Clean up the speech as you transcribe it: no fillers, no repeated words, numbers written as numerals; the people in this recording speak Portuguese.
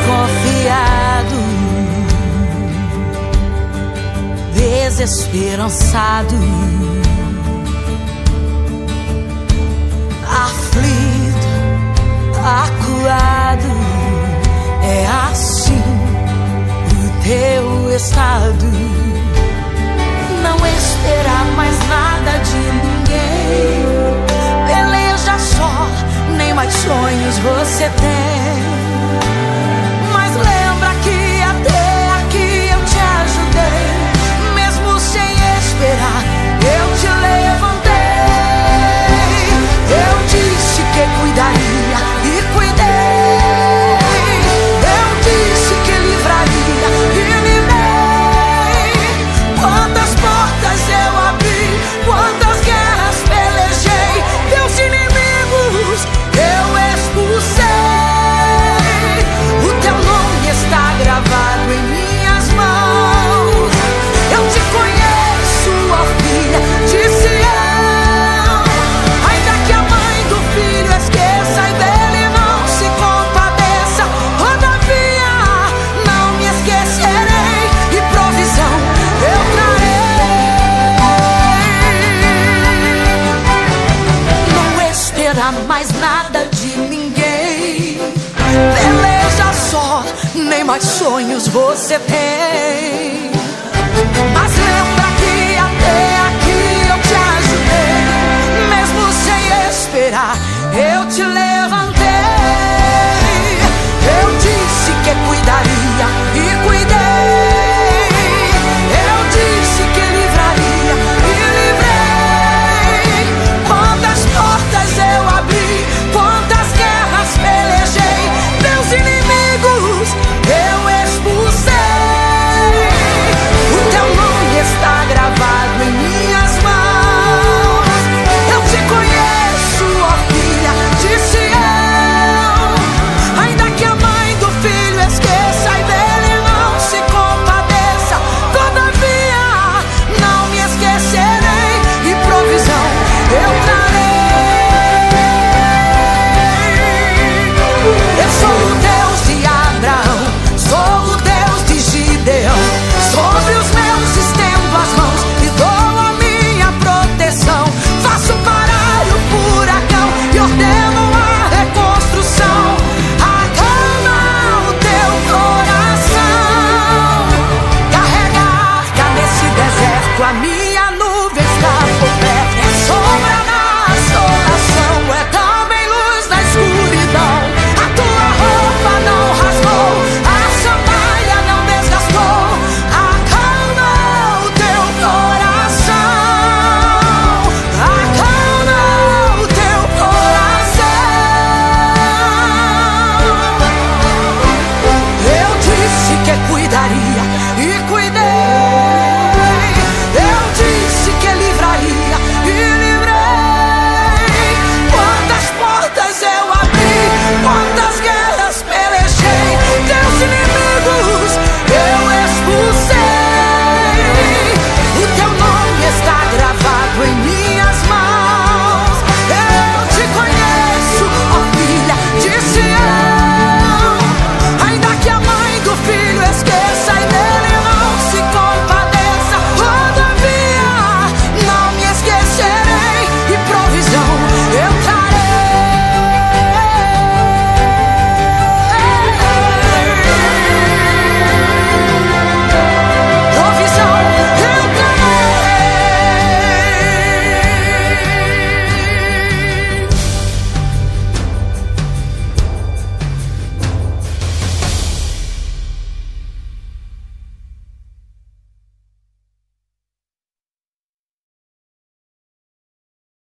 confiado, desesperançado, aflito, acuado. É assim o teu estado. Não esperar mais nada de ninguém, peleja só, nem mais sonhos você tem. Mas lembra que até aqui eu te ajudei, mesmo sem esperar, eu te levantei. Eu disse que cuidaria e cuidei. Eu disse que livraria e livrei. Quantas portas eu abri, quantas guerras pelejei, teus inimigos eu expulsei. O teu nome está gravado em minhas mãos. Eu te conheço, ó filha de Sião. Ainda que a mãe do filho esqueça e dele não se compadeça, todavia não me esquecerei, e provisão eu trarei. Não espera mais nada de ninguém, peleja só, nem mais sonhos você tem. Mas lembra que até aqui eu te ajudei, mesmo sem esperar, eu te levantei. Eu disse que cuidaria e cuidei. Eu disse que livraria e livrei. Quantas portas eu abri, quantas guerras pelejei, teus inimigos eu expulsei. O teu nome está gravado em minhas mãos. Eu te conheço, ó filha de Sião. Ainda que a mãe do filho esqueça e dele não se compadeça, todavia não me esquecerei, e provisão eu trarei. Eu sou o Deus de Abraão, sou o Deus de Gideão. Sobre os meus estendo as mãos e dou a minha proteção. Faço parar o furacão e ordeno a reconstrução. Acalma o teu coração. Carrega a arca nesse deserto, a minha nuvem está por perto. É sombra na assolação, é também luz na escuridão. A tua roupa não rasgou, a sandália não desgastou. Acalma o teu coração. Acalma o teu coração. Eu disse que cuidaria